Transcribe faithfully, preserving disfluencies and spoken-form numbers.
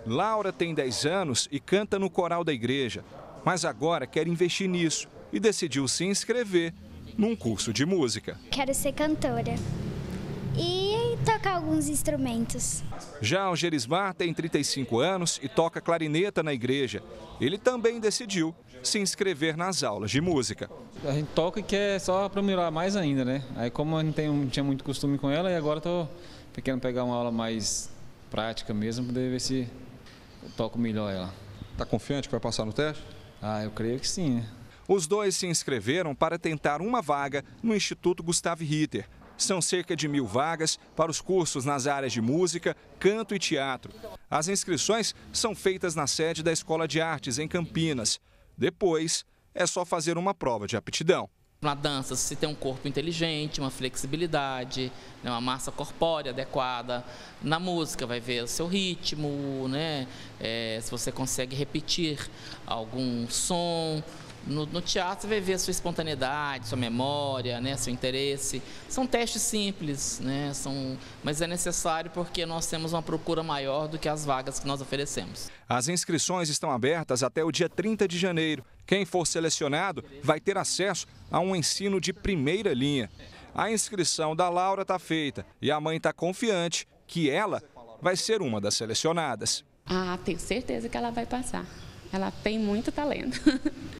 Laura tem dez anos e canta no coral da igreja, mas agora quer investir nisso e decidiu se inscrever num curso de música. Quero ser cantora e tocar alguns instrumentos. Já o Gerismar tem trinta e cinco anos e toca clarineta na igreja. Ele também decidiu se inscrever nas aulas de música. A gente toca e quer só aprimorar mais ainda, né? Aí como eu não, tenho, não tinha muito costume com ela, e agora estou querendo pegar uma aula mais prática mesmo, para poder ver se eu toco melhor ela. Está confiante que vai passar no teste? Ah, eu creio que sim, né? Os dois se inscreveram para tentar uma vaga no Instituto Gustav Ritter. São cerca de mil vagas para os cursos nas áreas de música, canto e teatro. As inscrições são feitas na sede da Escola de Artes, em Campinas. Depois, é só fazer uma prova de aptidão. Na dança, se tem um corpo inteligente, uma flexibilidade, uma massa corpórea adequada. Na música, vai ver o seu ritmo, né? É, se você consegue repetir algum som. No, no teatro, você vai ver a sua espontaneidade, sua memória, né? Seu interesse. São testes simples, né? São, mas é necessário porque nós temos uma procura maior do que as vagas que nós oferecemos. As inscrições estão abertas até o dia trinta de janeiro. Quem for selecionado vai ter acesso a um ensino de primeira linha. A inscrição da Laura está feita e a mãe está confiante que ela vai ser uma das selecionadas. Ah, tenho certeza que ela vai passar. Ela tem muito talento.